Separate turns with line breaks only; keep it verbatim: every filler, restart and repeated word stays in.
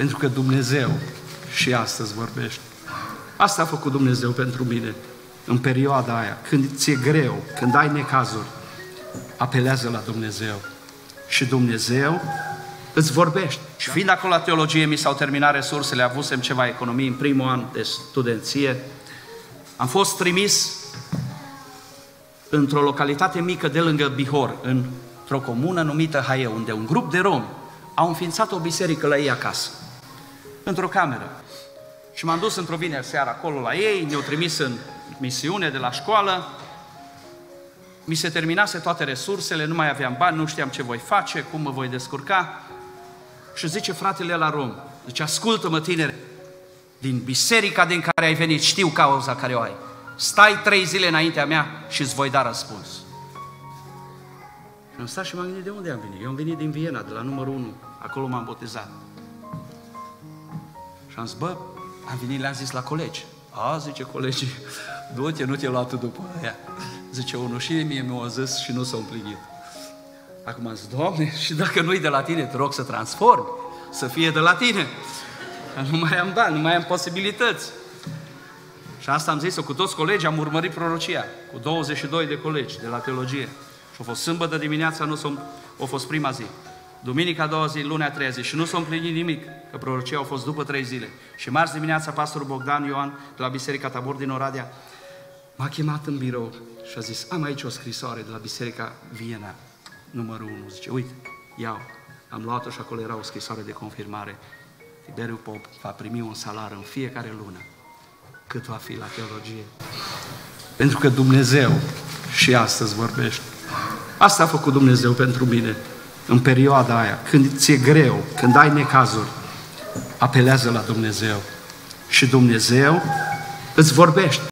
Pentru că Dumnezeu și astăzi vorbește. Asta a făcut Dumnezeu pentru mine în perioada aia, când ți-e greu, când ai necazuri, apelează la Dumnezeu și Dumnezeu îți vorbește. Și fiind acolo la teologie, mi s-au terminat resursele, avusem ceva economii în primul an de studenție, am fost trimis într-o localitate mică de lângă Bihor, într-o comună numită Haie, unde un grup de romi au înființat o biserică la ei acasă, într-o cameră. Și m-am dus într-o vineri seara acolo la ei, ne-au trimis în misiune de la școală, mi se terminase toate resursele, nu mai aveam bani, nu știam ce voi face, cum mă voi descurca. Și zice fratele la rom, zice, ascultă-mă tinere, din biserica din care ai venit, știu cauza care o ai. Stai trei zile înaintea mea și îți voi da răspuns. Și am stat și m-am gândit, de unde am venit? Eu am venit din Viena, de la numărul unu, acolo m-am botezat. Și am zis, bă, am venit, le-am zis la colegi. A, zice colegii, du-te, nu te-ai luat după aia. Zice unul, și mie mi-au zis și nu s-au împlinit. Acum am zis, Doamne, și dacă nu-i de la tine, te rog să transformi, să fie de la tine. Nu mai am bani, nu mai am posibilități. Și asta am zis-o cu toți colegii, am urmărit prorocia, cu douăzeci și doi de colegi de la teologie. Și a fost sâmbătă dimineața, nu s-a, a fost prima zi. Duminica a doua zi, lunea a treia zi și nu s-a împlinit nimic, că prorocia a fost după trei zile. Și marți dimineața, pastorul Bogdan Ioan, de la Biserica Tabor din Oradea, m-a chemat în birou și a zis, am aici o scrisoare de la Biserica Viena, numărul unu. Zice, uite, iau. Am luat-o și acolo era o scrisoare de confirmare. Tiberiu Pop va primi un salar în fiecare lună, cât va fi la teologie. Pentru că Dumnezeu și astăzi vorbește. Asta a făcut Dumnezeu pentru mine în perioada aia, când ți-e greu, când ai necazuri, apelează la Dumnezeu și Dumnezeu îți vorbește.